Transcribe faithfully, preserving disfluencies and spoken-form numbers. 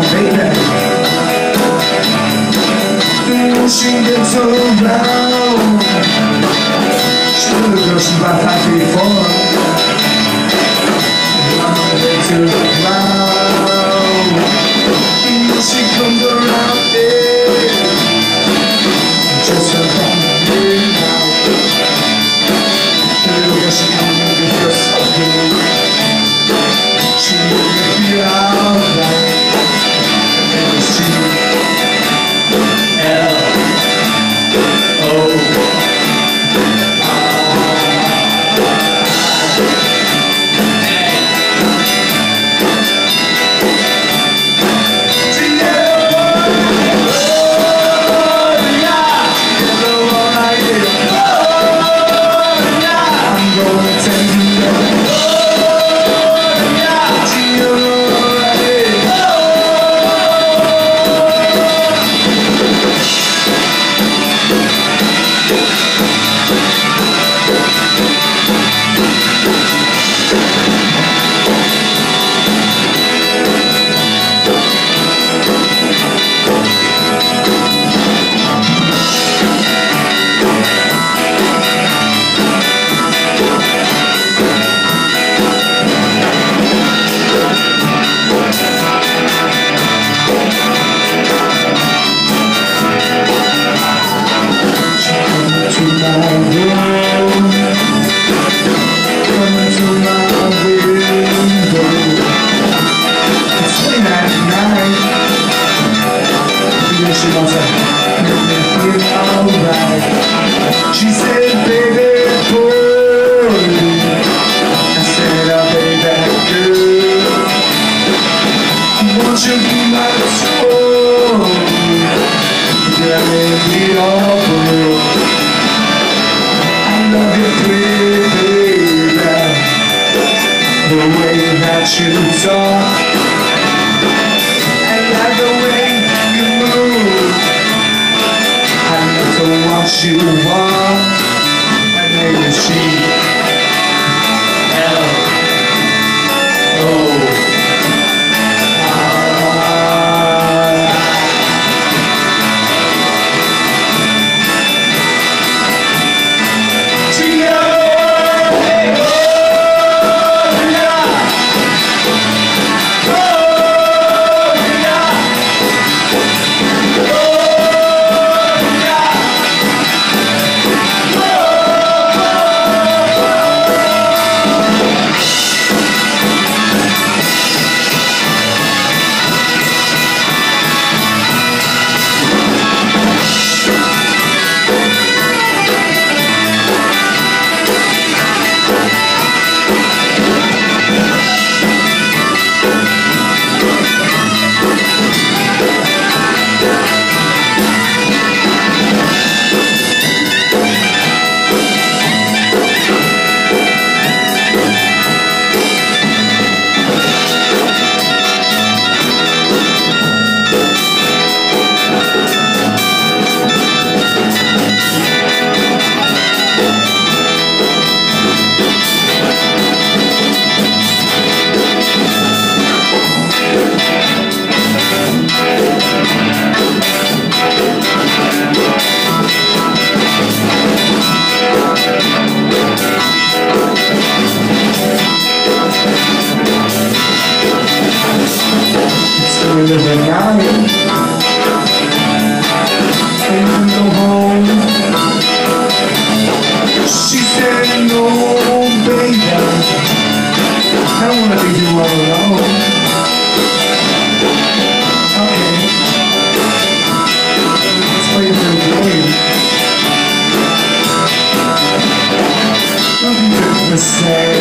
baby. The ocean gets so loud. Should have gone some bad life before. One way to the cloud. And she comes around there. Just a funny now. Look at she coming with her soul. She will be alright. And it's true. L O she wants to make me feel alright. She said, baby, boy. I said, I'll be that girl. Won't you be my soul? Yeah, baby, all blue. I love you, baby. The way that you talk. I like the way so what you want, my name is G L O living out and go home. She said, no, baby, I don't wanna leave you all alone. Okay, let's play a little game. Nothing to say.